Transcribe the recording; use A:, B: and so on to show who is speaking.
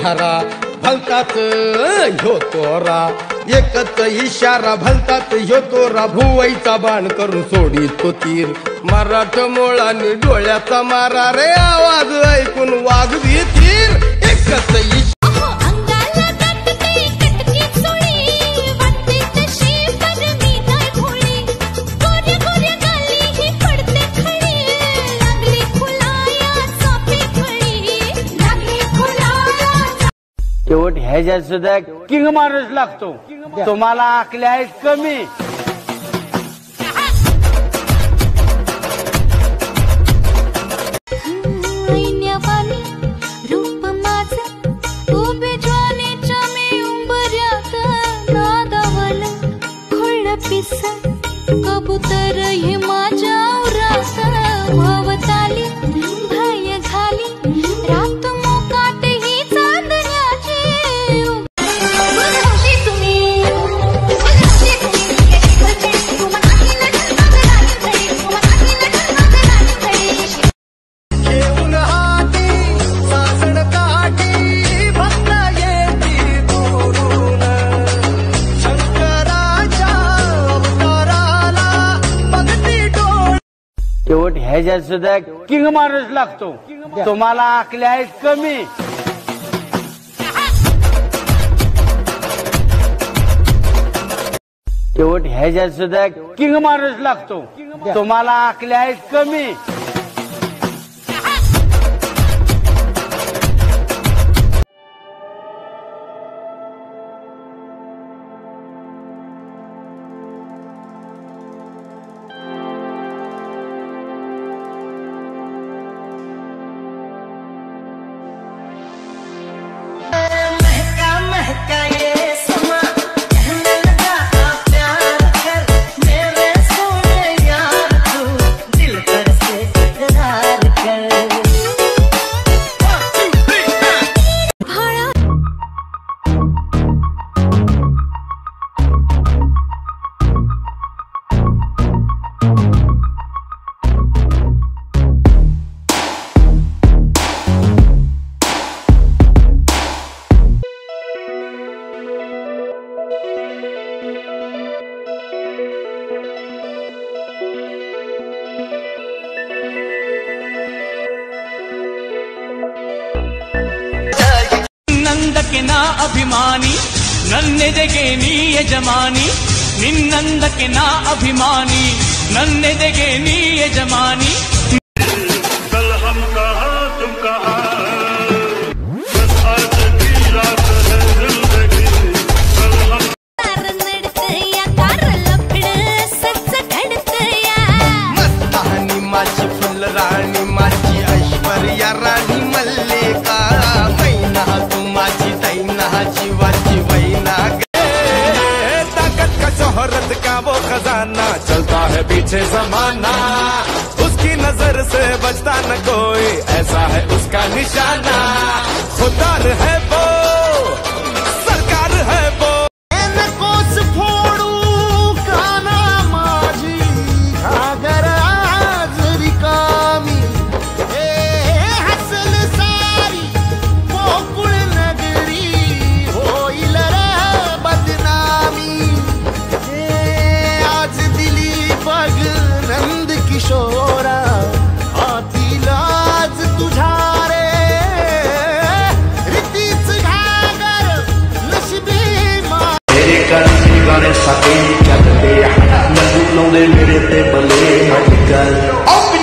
A: इशारा भलताच ह्यो तोरा, एकच इशारा भलताच ह्यो तोरा, भुवईचा बाण करून सोडी तो तीर, मराठमोळांनी डोळ्याचा मारा रे, आवाज ऐकून वाघ भीतीर, एकच इशारा
B: शेवट ह्याच्यात सुद्धा किंग माणूस लागतो, तुम्हाला आकल्या आहेत कमी.
C: रूप माझं उभे ज्वानीच्या मी उंबऱ्यात नादावल, खुळ पिस कबूतर हे माझ्या उरात वावताली, भय झाली रात मोकाट ही चांदण्याची.
B: शेवट ह्याच्यात सुद्धा किंग माणूस लागतो, तुम्हाला आकल्या आहेत कमी. शेवट ह्याच्यात सुद्धा किंग माणूस लागतो, तुम्हाला आकल्या आहेत कमी.
D: ನಿನ್ನಂದಕ್ಕೆ ನಾ ಅಭಿಮಾನಿ, ನನ್ನೆದೆಗೆ ನೀ ಯಜಮಾನಿ, ನಿನ್ನಂದಕ್ಕೆ ನಾ ಅಭಿಮಾನಿ, ನನ್ನೆದೆಗೆ ನೀ ಯಜಮಾನಿ.
E: कल हम कहा तुम कहा, बस आज की रात है जिंदगी, कल हम
A: मस्तानी माझी फुलराणी, माझी ऐश्वर्या राणी मल्लिका, मैना तू माझी दैना, जीवाची वैना, ताकत का शोहरत का वो खजाना, चलता है पीछे जमाना, उसकी नजर से बचता न कोई, ऐसा है उसका निशाना, खुदार है वो, सरकार है वो. कोस फोडू काना माझी घागर आज रिकामी, हसल सारी मोकुळ नगरी, होईल रे बदनामी. आज दिली बघ नंद किशोरा, आतील आज तुझ्या रे रीतीच घागर नशिबी मा.
F: मेरे कानी गाने साथे चलते, नजू लाउंदे मेरे ते बले अजकल.